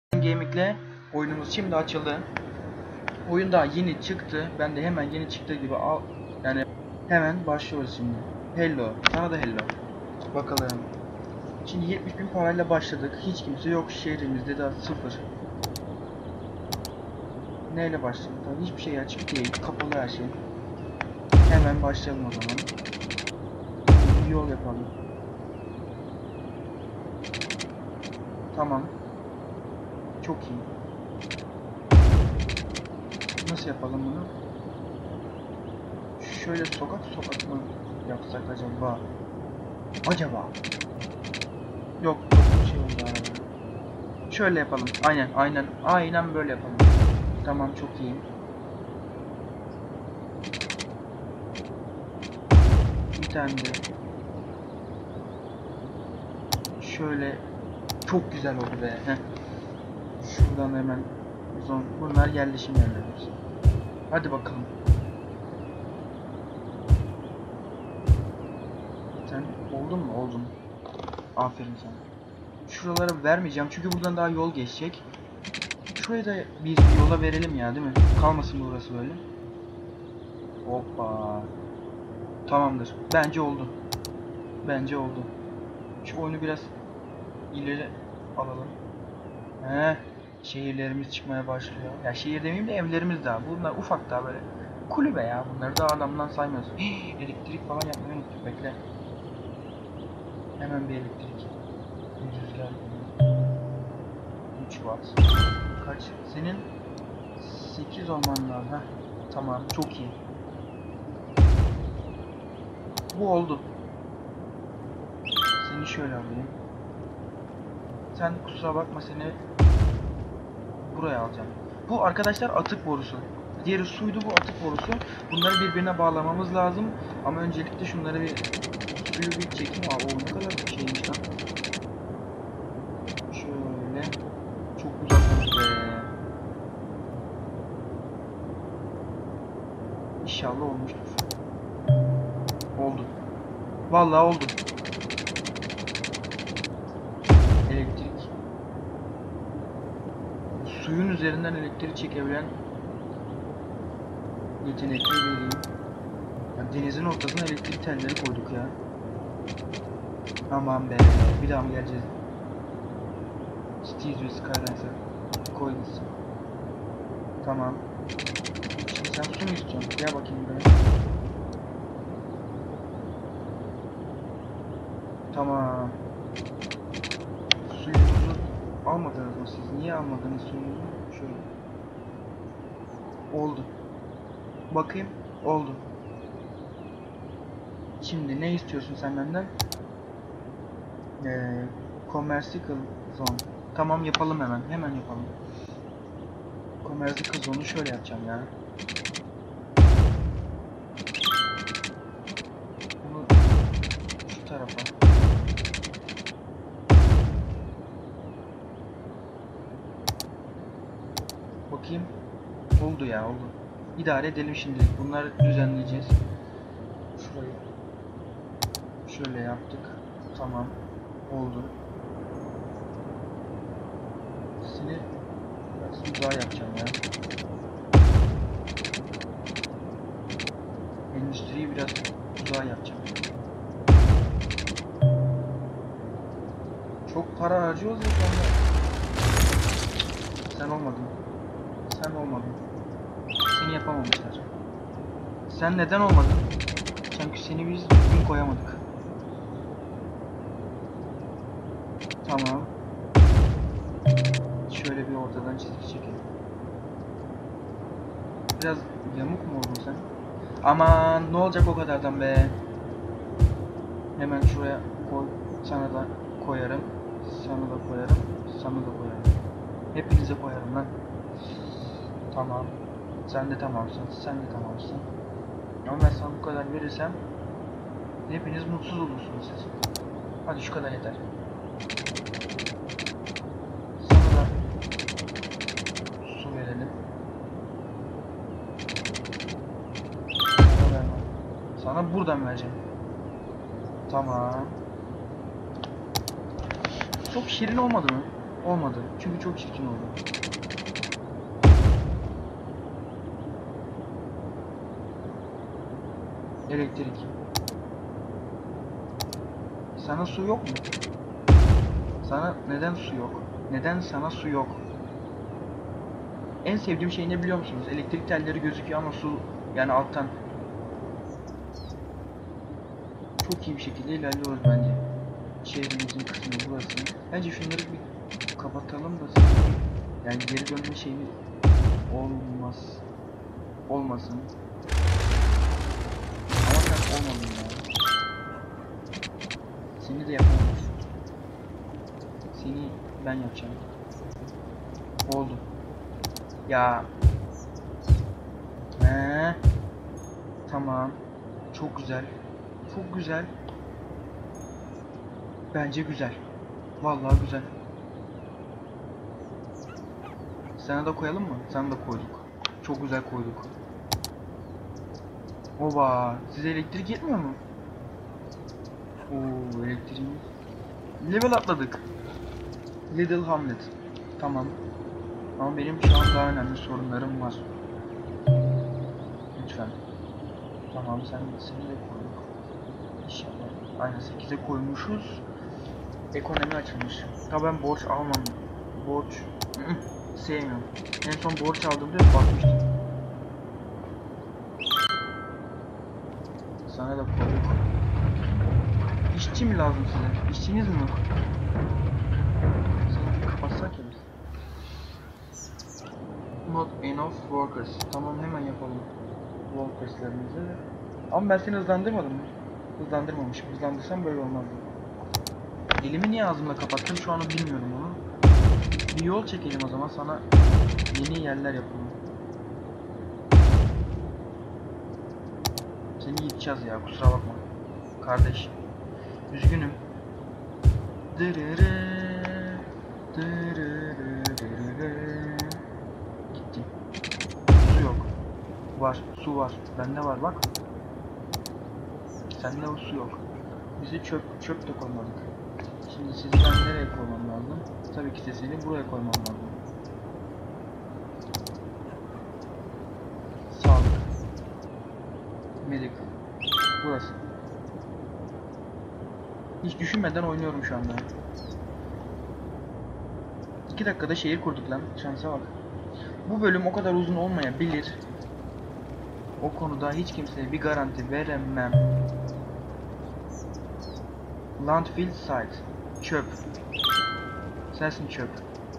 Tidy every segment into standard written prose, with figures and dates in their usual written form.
Gaming'le oyunumuz şimdi açıldı. Oyun daha yeni çıktı. Ben de hemen yeni çıktığı gibi yani hemen başlıyoruz şimdi. Hello. Sana da hello. Bakalım. Şimdi 70.000 parayla başladık. Hiç kimse yok şehrimizde, daha sıfır. Neyle başladık? Daha hiçbir şey açık değil. Kapalı her şey. Hemen başlayalım o zaman. Bir yol yapalım. Tamam. Çok iyi. Nasıl yapalım bunu? Şöyle sokak sokak mı yapsak acaba? Yok bir şey oldu arada. Şöyle yapalım. Aynen böyle yapalım. Tamam, çok iyi. Bir tane de şöyle, çok güzel oldu be. Heh. Şuradan hemen bunlar yerleşim yerleri. Hadi bakalım. Sen oldun mu? Oldun. Aferin sana. Şuralara vermeyeceğim çünkü buradan daha yol geçecek. Şuraya da bir yola verelim ya, değil mi? Kalmasın burası böyle. Hoppa. Tamamdır. Bence oldu. Bence oldu. Şu oyunu biraz ileri alalım. Şehirlerimiz çıkmaya başlıyor. Ya şehir demeyeyim de evlerimiz daha. Bunlar ufak daha böyle. Kulübe ya. Bunları da adamdan saymıyoruz. Elektrik falan yapmayı unuttuk. Bekle. Hemen bir elektrik. Bir rüzgar. 3 watt. Kaç? Senin 8 olman lazım. Heh. Tamam. Çok iyi. Bu oldu. Seni şöyle alayım. Sen kusura bakma, seni buraya alacağım. Bu arkadaşlar atık borusu. Diğeri suydu, bu atık borusu. Bunları birbirine bağlamamız lazım. Ama öncelikle şunları bir suyu bir çekeyim. Aa, o ne kadar bir şeymiş lan. Şöyle. Çok uzak oldu be. İnşallah olmuştur. Oldu. Vallahi oldu. Elektrik. Suyun üzerinden elektrik çekebilen yetenekli vereyim. Ya denizin ortasına elektrik telleri koyduk ya. Aman be. Bir daha mı geleceğiz? Cities ve Skylines'a koyduk. Tamam. Şimdi sen su mu istiyorsun? Gel bakayım buraya. Tamam. Suyunuzu almadınız mı siz? Niye almadınız suyunuzu? Şöyle. Oldu. Bakayım. Oldu. Şimdi ne istiyorsun sen benden? Commercial Zone. Tamam, yapalım hemen. Hemen yapalım. Commercial Zone'u şöyle yapacağım ya. Bunu şu tarafa. Bakayım. Oldu ya, oldu. İdare edelim şimdilik. Bunları düzenleyeceğiz. Şurayı şöyle yaptık. Tamam. Oldu. Seni biraz uzağa yapacağım ya. Endüstriyi biraz uzağa yapacağım. Çok para harcıyoruz ya sonra. Sen olmadın. Sen olmadın. Seni yapamamışlar. Sen neden olmadın? Çünkü seni biz düzgün koyamadık. Tamam. Şöyle bir ortadan çizgi çekelim. Biraz yamuk mu oldun sen? Aman, ne olacak o kadardan be. Hemen şuraya koy. Sana da koyarım. Sana da koyarım. Sana da koyarım. Hepinize koyarım lan. Tamam. Sen de tamamsın. Sen de tamamsın. Ama ben sana bu kadar verirsem hepiniz mutsuz olursunuz siz. Hadi şu kadar yeter. Sana da su verelim. Sana buradan vereceğim. Tamam. Çok şirin olmadı mı? Olmadı. Çünkü çok çirkin oldu. Elektrik. Sana su yok mu? Sana neden su yok? Neden sana su yok? En sevdiğim şey ne biliyor musunuz? Elektrik telleri gözüküyor ama su yani alttan. Çok iyi bir şekilde ilerliyoruz bence. Şehrimizin kısmı burası. Bence şunları bir kapatalım da yani geri dönme şeyimiz olmasın. Ama sen olmadın ya. Seni de yapamayız. Seni ben yapacağım. Oldu. Ya. Tamam. Çok güzel. Çok güzel. Bence güzel. Vallahi güzel. Sana da koyalım mı? Sana da koyduk. Çok güzel koyduk. Oba, size elektrik yetmiyor mu? Oo, elektriğimiz. Level atladık. Little Hamlet. Tamam. Ama benim şu an daha önemli sorunlarım var. Lütfen. Tamam, seni de koyduk. İnşallah. Aynen 8'e koymuşuz. Ekonomi açılmış. Tabi ben borç almam. Borç sevmiyorum. En son borç aldığımda bakmıştım. Sana da koyduk. İşçi mi lazım size? İşçiniz mi yok? Sana kapatsak ya biz. Not enough workers. Tamam, hemen yapalım. Workers'larımızı. Ama ben seni hızlandırmadım mı? Hızlandırmamışım. Hızlandırsam böyle olmazdı. Elimi niye ağzımla kapattım şu an bilmiyorum onu. Bir yol çekelim o zaman, sana yeni yerler yapalım. Seni yiyeceğiz ya, kusura bakma. Kardeş. Üzgünüm. Gitti. Su yok. Var. Su var. Bende var bak. Sende o su yok. Bize çöp de koymadık. Şimdi sizden nereye koymam lazım? Tabii ki de seni buraya koymam lazım. Sağlık. Medik. Burası. Hiç düşünmeden oynuyorum şu anda. 2 dakikada şehir kurduk lan. Şansa bak. Bu bölüm o kadar uzun olmayabilir. O konuda hiç kimseye bir garanti veremem. Landfill site. Çöp. Sensin çöp.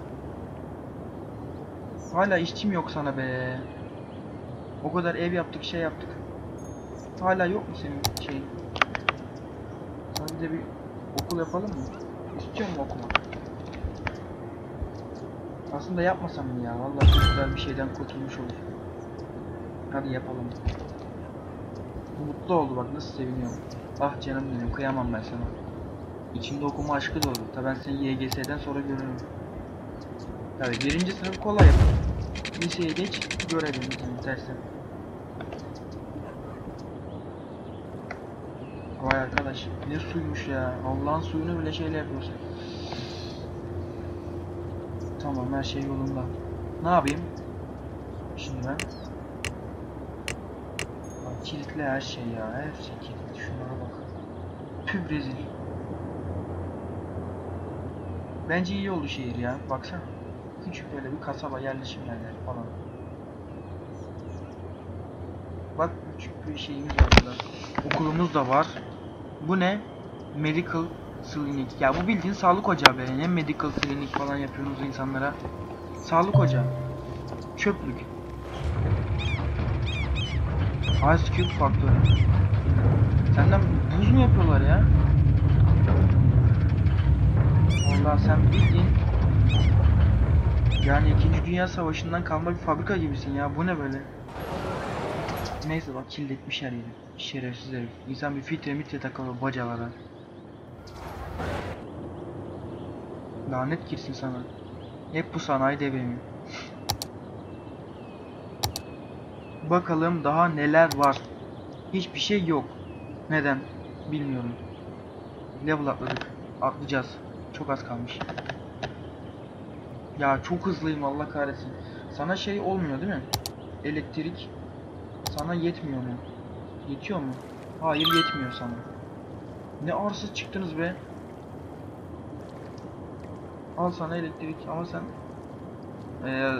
Hala işçim yok sana be. O kadar ev yaptık, şey yaptık. Hala yok mu senin şeyin? Sadece bir okul yapalım mı? İstiyor musun okumak? Aslında yapmasam mı ya? Vallahi çok güzel bir şeyden kurtulmuş olur. Hadi yapalım. Mutlu oldu bak, nasıl seviniyorum. Ah canım benim, kıyamam ben sana. İçimde okuma aşkı doğdu. Tabi ben seni YGS'den sonra görürüm. Tabi 1. sınıf kolay. Liseye geç, görelim seni dersen. Vay arkadaş, ne suymuş ya. Allah'ın suyunu bile şeyle yapıyorsun. Tamam, her şey yolunda. Ne yapayım? Şimdi ben. Bak, kilitli her şey ya. Her şey kilitli. Şunlara bak. Tüh, rezil. Bence iyi oldu şehir ya. Baksana. Küçük böyle bir kasaba, yerleşim yerleri falan. Bak, küçük bir şeyimiz var burada. Okulumuz da var. Bu ne? Medical Clinic. Ya bu bildiğin sağlık ocağı be. Ne medical clinic falan yapıyorsunuz insanlara. Sağlık ocağı. Çöplük. Ice Cube faktörü. Senden buz mu yapıyorlar ya? Vallahi sen bildiğin yani 2. Dünya Savaşı'ndan kalma bir fabrika gibisin ya. Bu ne böyle? Neyse bak, kirletmiş her yeri. Şerefsiz herif. İnsan bir filtre takıyor bacalara. Lanet girsin sana. Hep bu sanayi devrimi. Bakalım daha neler var. Hiçbir şey yok. Neden? Bilmiyorum. Level atladık. Atlayacağız. Çok az kalmış. Ya çok hızlıyım Allah kahretsin. Sana şey olmuyor değil mi? Elektrik sana yetmiyor mu? Yetiyor mu? Hayır yetmiyor sana. Ne arsız çıktınız be. Al sana elektrik ama sen Ee,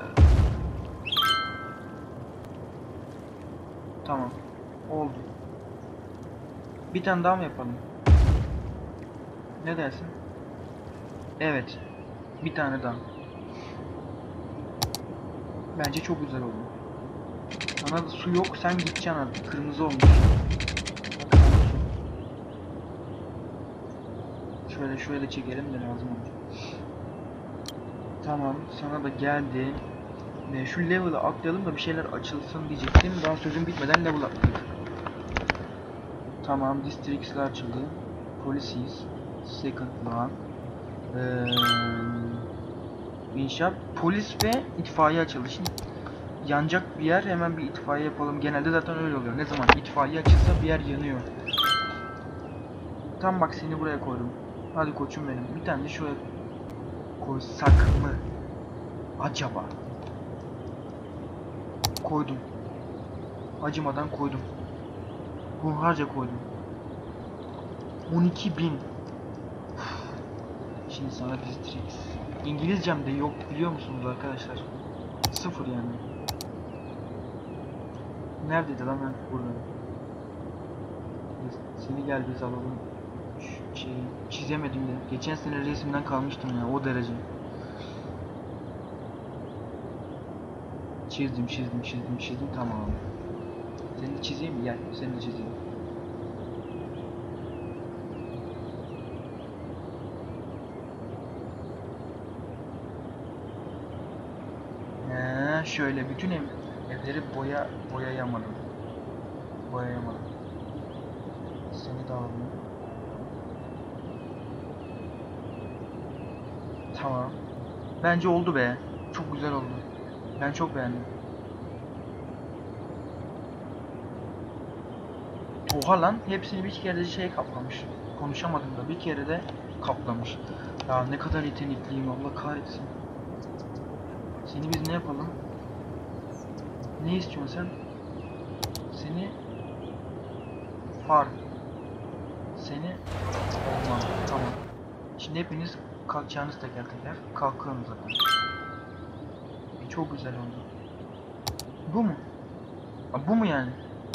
tamam. Oldu. Bir tane daha mı yapalım? Ne dersin? Evet. Bir tane daha. Bence çok güzel oldu. Sana da su yok, sen gideceksin artık. Kırmızı olmuş. Bak sana su. Şöyle şöyle çekelim de lazım olur. Tamam, sana da geldi. Şu level'ı atlayalım da bir şeyler açılsın diyecektim. Daha sözüm bitmeden level atladık. Tamam, Districts'ler açıldı. Policies, Second Law. İnşaat, polis ve itfaiye açıldı. Şimdi yanacak bir yer, hemen bir itfaiye yapalım. Genelde zaten öyle oluyor. Ne zaman itfaiye açılsa bir yer yanıyor. Tam bak seni buraya koydum. Hadi koçum benim. Bir tane de şuraya koysak mı? Acaba? Koydum. Acımadan koydum. Hunharca koydum. 12.000. Şimdi sana Districts. İngilizcem de yok biliyor musunuz arkadaşlar? Sıfır yani. Neredeydi lan ben? Burada. Seni gel biz alalım. Şu şeyi çizemedim de. Geçen sene resimden kalmıştım ya o derece. Çizdim tamam. Seni de çizeyim mi? Gel seni de çizeyim. Şöyle bütün evleri boyayamadım. Seni de alalım. Tamam. Bence oldu be. Çok güzel oldu. Ben çok beğendim. Oha lan, hepsini bir kere de şey kaplamış. Konuşamadım da bir kere de kaplamış. Ya ne kadar yetenekliyim Allah kahretsin. Seni biz ne yapalım? Ne istiyorsun sen? Seni farm. Seni orman. Tamam. Şimdi hepiniz kalkacağınız teker teker. Kalkıyorsunuz zaten. Çok güzel oldu. Bu mu? Bu mu yani?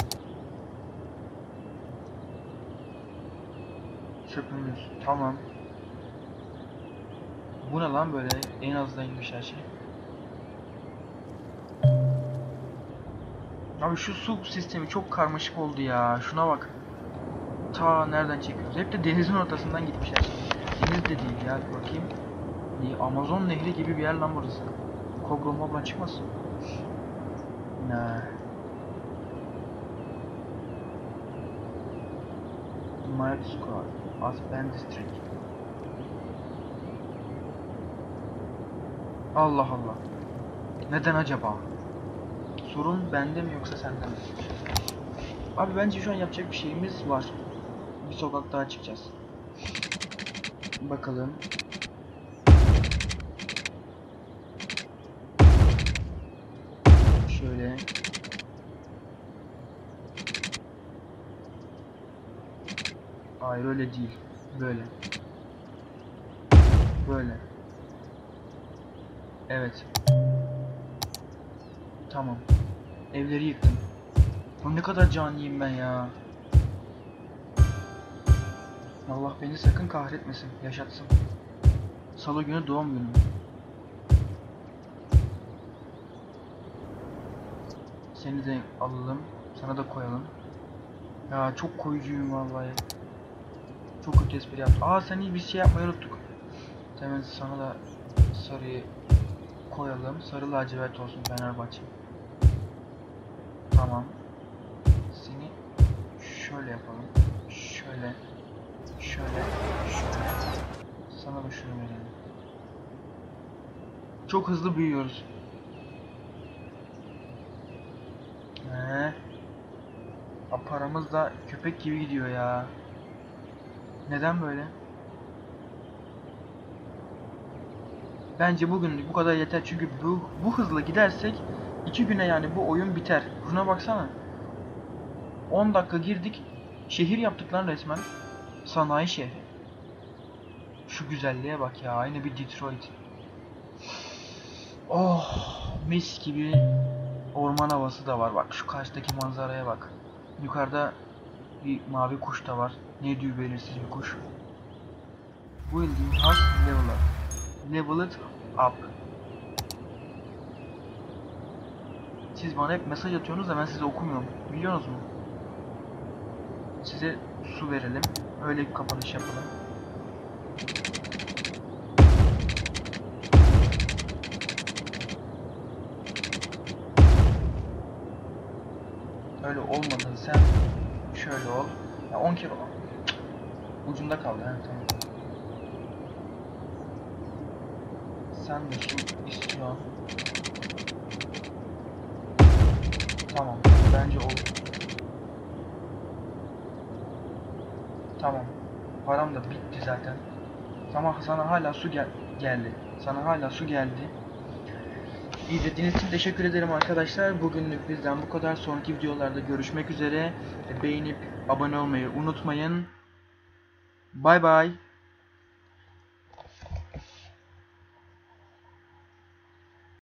Çöpümüz. Tamam. Bu ne lan böyle? En azından inmiş her şey. Abi şu su sistemi çok karmaşık oldu ya. Şuna bak. Ta nereden çekiyoruz? Hep de denizin ortasından gitmiş her şey. Deniz de değil ya. Bakayım. Amazon nehri gibi bir yer lan burası. Kobra mobra çıkmasın. Ne? Mild Squad. Aspen District. Allah Allah. Neden acaba? Sorun bende mi yoksa sende mi? Abi bence şu an yapacak bir şeyimiz var. Bir sokak daha çıkacağız. Bakalım. Şöyle. Hayır öyle değil. Böyle. Böyle. Evet. Tamam. Evleri yıktım. Bu ne kadar caniyim ben ya. Allah beni sakın kahretmesin. Yaşatsın. Salı günü doğum günüm. Seni de alalım. Sana da koyalım. Ya çok koyucuyum vallahi. Çok kötü espri yaptım. Aa sen iyi bir şey yapmayı unuttuk. Hemen sana da sarıyı koyalım. Sarı lacivert olsun Fenerbahçe. Tamam. Seni şöyle yapalım. Şöyle. Sana da şunu verelim. Çok hızlı büyüyoruz. Paramız da köpek gibi gidiyor ya. Neden böyle? Bence bugün bu kadar yeter çünkü bu hızla gidersek 2 güne yani bu oyun biter. Şuna baksana. 10 dakika girdik. Şehir yaptık lan resmen. Sanayi şehri. Şu güzelliğe bak ya. Aynı bir Detroit. Oh, mis gibi orman havası da var. Bak şu karşıdaki manzaraya bak. Yukarıda bir mavi kuş da var. Ne diyor belirsiz bir kuş. Building has level it up. Siz bana hep mesaj atıyorsunuz da ben size okumuyorum. Biliyorsunuz mu? Size su verelim. Öyle bir kapanış yapalım. Öyle olmadın sen. Şöyle ol. Ya 10 kere ol. Ucunda kaldı. He, tamam. Sen de su istiyorsun. Tamam. Bence oldu. Tamam. Param da bitti zaten. Ama sana hala su geldi. Sana hala su geldi. İzlediğiniz için teşekkür ederim arkadaşlar. Bugünlük bizden bu kadar. Sonraki videolarda görüşmek üzere. Beğenip abone olmayı unutmayın. Bay bay.